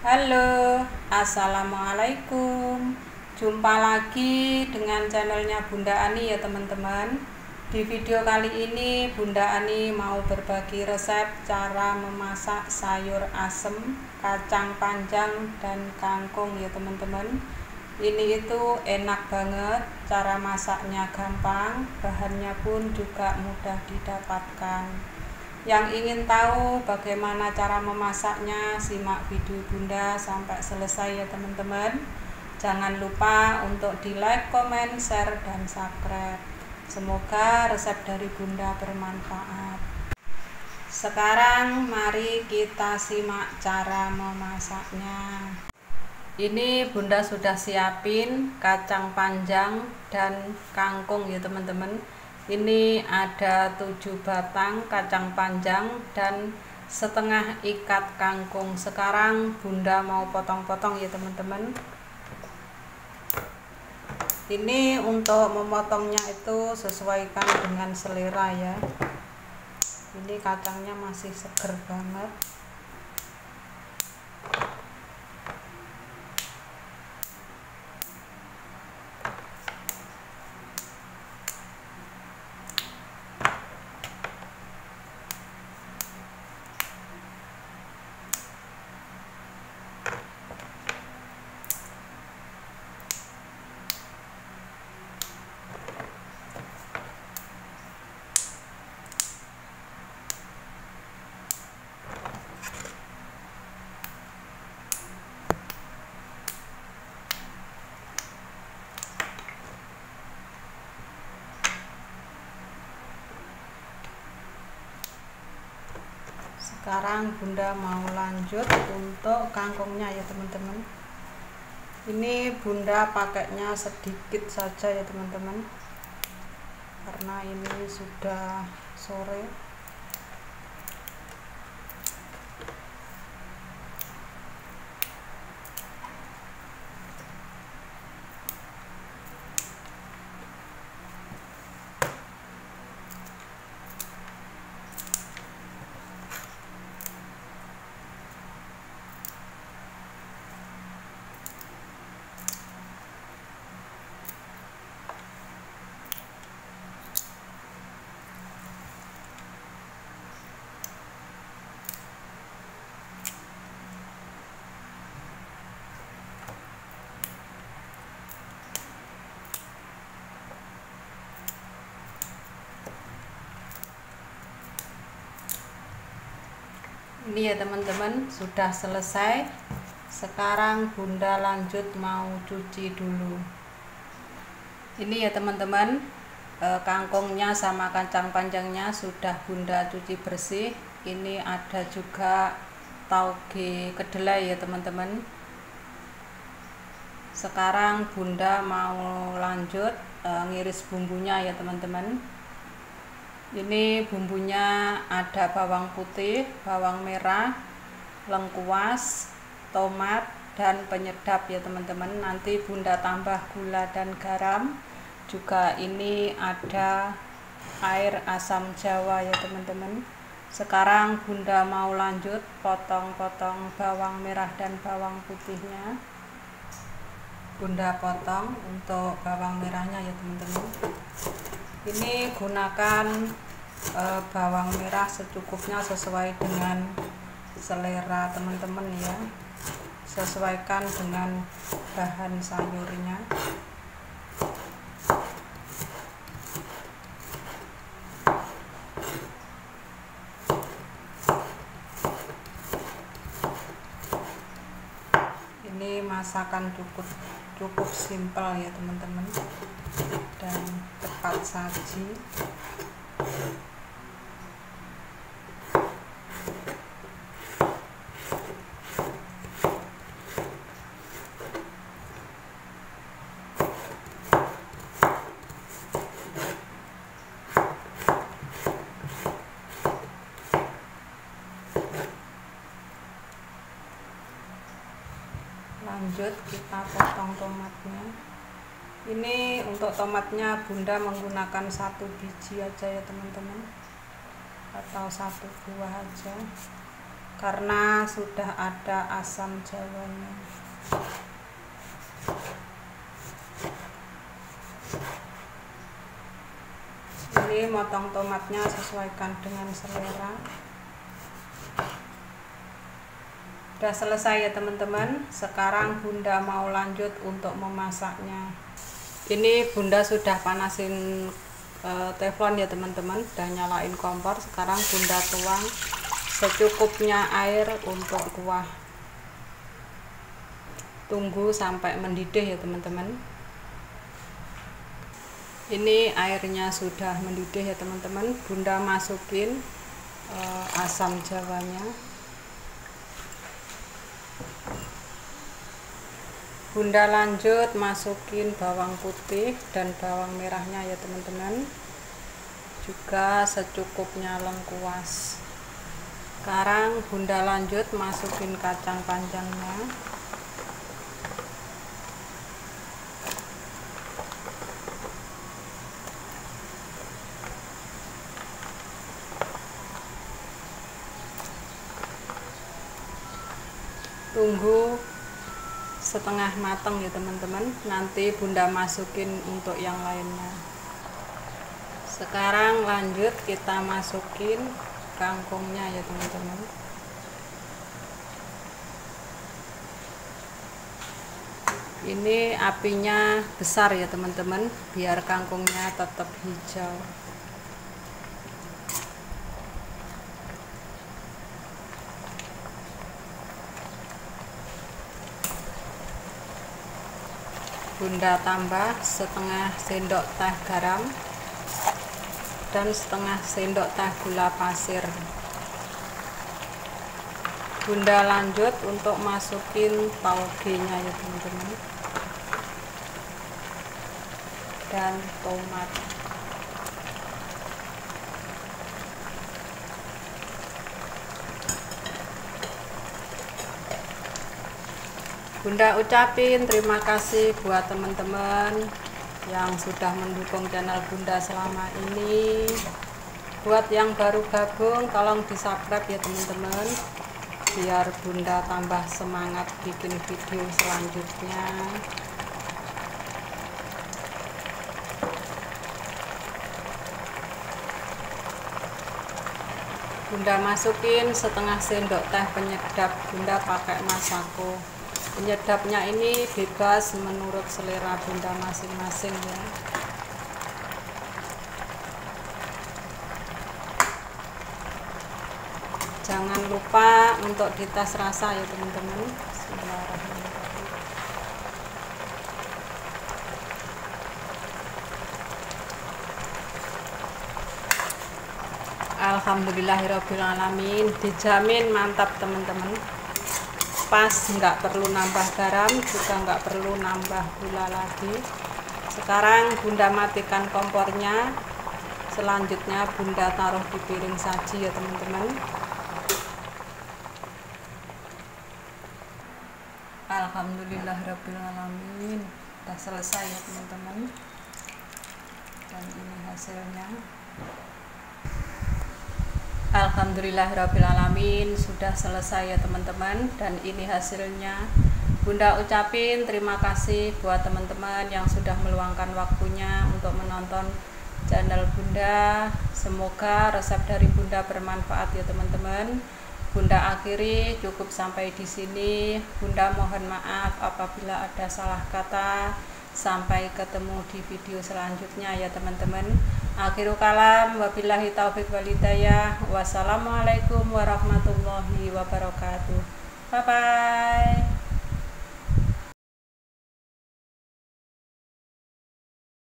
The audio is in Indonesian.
Halo, assalamualaikum. Jumpa lagi dengan channelnya Bunda Ani ya teman-teman. Di video kali ini Bunda Ani mau berbagi resep cara memasak sayur asem, kacang panjang, dan kangkung ya teman-teman. Ini itu enak banget, cara masaknya gampang, bahannya pun juga mudah didapatkan. Yang ingin tahu bagaimana cara memasaknya, simak video Bunda sampai selesai ya teman-teman. Jangan lupa untuk di like, komen, share, dan subscribe. Semoga resep dari Bunda bermanfaat. Sekarang mari kita simak cara memasaknya. Ini Bunda sudah siapin kacang panjang dan kangkung ya teman-teman. Ini ada 7 batang kacang panjang dan setengah ikat kangkung. Sekarang Bunda mau potong-potong ya teman-teman. Ini untuk memotongnya itu sesuaikan dengan selera ya. Ini kacangnya masih seger banget. Sekarang Bunda mau lanjut untuk kangkungnya ya teman-teman. Ini Bunda pakainya sedikit saja ya teman-teman, karena ini sudah sore. Ini ya teman-teman, sudah selesai. Sekarang Bunda lanjut mau cuci dulu. Ini ya teman-teman, kangkungnya sama kacang panjangnya sudah Bunda cuci bersih. Ini ada juga tauge kedelai ya teman-teman. Sekarang Bunda mau lanjut ngiris bumbunya ya teman-teman. Ini bumbunya ada bawang putih, bawang merah, lengkuas, tomat, dan penyedap ya teman-teman. Nanti Bunda tambah gula dan garam. Juga ini ada air asam jawa ya teman-teman. Sekarang Bunda mau lanjut potong-potong bawang merah dan bawang putihnya. Bunda potong untuk bawang merahnya ya teman-teman. Ini gunakan bawang merah secukupnya sesuai dengan selera teman-teman ya. Sesuaikan dengan bahan sayurnya. Ini masakan cukup simpel ya teman-teman, dan cepat saji. Lanjut kita potong tomatnya. Ini untuk tomatnya Bunda menggunakan 1 biji aja ya teman-teman, atau 1 buah aja. karena sudah ada asam jawanya. Ini motong tomatnya sesuaikan dengan selera. Udah selesai ya teman-teman. Sekarang Bunda mau lanjut untuk memasaknya. Ini Bunda sudah panasin teflon ya teman-teman, udah nyalain kompor. Sekarang Bunda tuang secukupnya air untuk kuah. Tunggu sampai mendidih ya teman-teman. Ini airnya sudah mendidih ya teman-teman. Bunda masukin asam jawanya. Bunda lanjut masukin bawang putih dan bawang merahnya ya teman-teman. Juga secukupnya lengkuas. Sekarang Bunda lanjut masukin kacang panjangnya. Tunggu setengah matang ya teman-teman, nanti Bunda masukin untuk yang lainnya. Sekarang lanjut kita masukin kangkungnya ya teman-teman. Ini apinya besar ya teman-teman, biar kangkungnya tetap hijau. Bunda tambah setengah sendok teh garam dan setengah sendok teh gula pasir. Bunda lanjut untuk masukin tauge-nya ya teman-teman, dan tomat. Bunda ucapin terima kasih buat teman-teman yang sudah mendukung channel Bunda selama ini. Buat yang baru gabung, tolong di-subscribe ya teman-teman, biar Bunda tambah semangat bikin video selanjutnya. Bunda masukin setengah sendok teh penyedap. Bunda pakai Masako. Penyedapnya ini bebas menurut selera Bunda masing-masing ya. Jangan lupa untuk dites rasa ya teman-teman. Alhamdulillahirobbilalamin, dijamin mantap teman-teman. Pas, nggak perlu nambah garam, juga nggak perlu nambah gula lagi. Sekarang Bunda matikan kompornya. Selanjutnya Bunda taruh di piring saji ya teman-teman. Alhamdulillahirobbilalamin, udah selesai ya teman-teman. Dan ini hasilnya. Alhamdulillahirobbilalamin, sudah selesai ya teman-teman, dan ini hasilnya. Bunda ucapin terima kasih buat teman-teman yang sudah meluangkan waktunya untuk menonton channel Bunda. Semoga resep dari Bunda bermanfaat ya teman-teman. Bunda akhiri cukup sampai di sini. Bunda mohon maaf apabila ada salah kata. Sampai ketemu di video selanjutnya ya teman-teman. Akhirul kalam, wabillahi taufiq walhidayah. Wassalamualaikum warahmatullahi wabarakatuh. Bye bye.